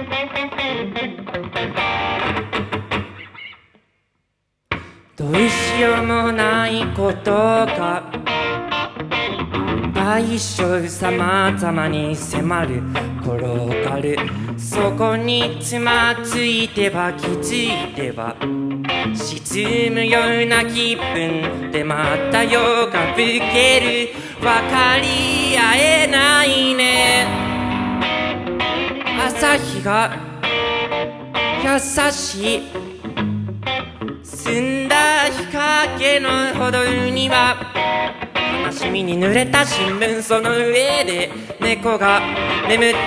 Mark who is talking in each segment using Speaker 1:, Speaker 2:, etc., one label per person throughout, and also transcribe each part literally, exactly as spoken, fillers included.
Speaker 1: どうしようもないことが対象様々に迫る転がる、そこにつまついては気づいては沈むような気分でまた夜が更ける。分かり合えないね。朝日が優しい澄んだ日陰の歩道には悲しみに濡れた新聞、その上で猫が眠っている。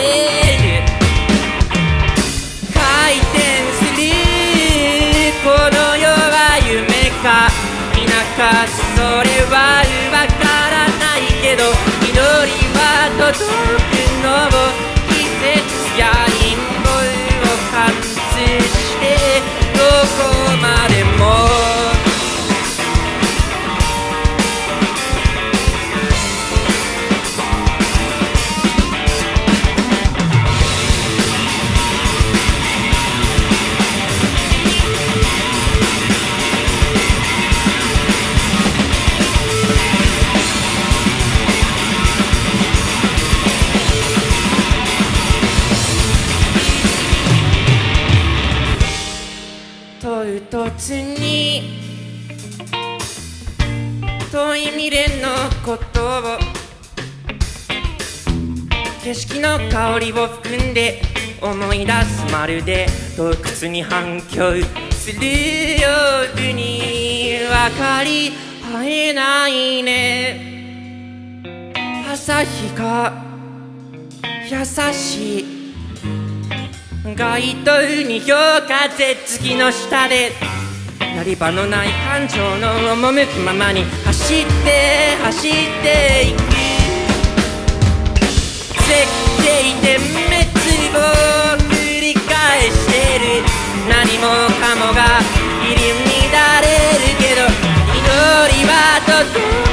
Speaker 1: 回転するこの世は夢か否か、それはわからないけど祈りは届くのを季節や陰謀を貫通してどこまでも唐突に遠い未練のことを景色の香りを含んで思い出す、まるで洞窟に反響するように分かり合えないね。朝日が優しい街灯に夜風月の下でやり場のない感情の赴くままに走って走っていく。絶景点滅を繰り返してる。何もかもが入り乱れるけど祈りは届く